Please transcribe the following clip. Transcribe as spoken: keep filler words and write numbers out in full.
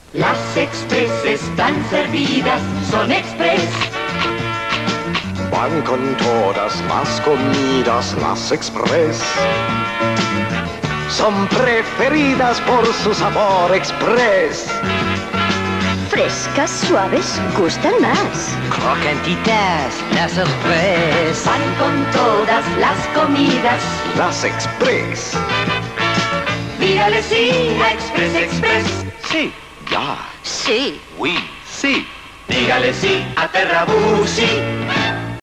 Las Express están servidas, son Express. Van con todas las comidas, las Express. Son preferidas por su sabor Express. Frescas, suaves, gustan más. Crocantititas, las Express. Van con todas las comidas, las Express. Dígale sí a Express Express. Sí, ya. Sí. Oui, sí. Dígale sí a Terrabuzzi.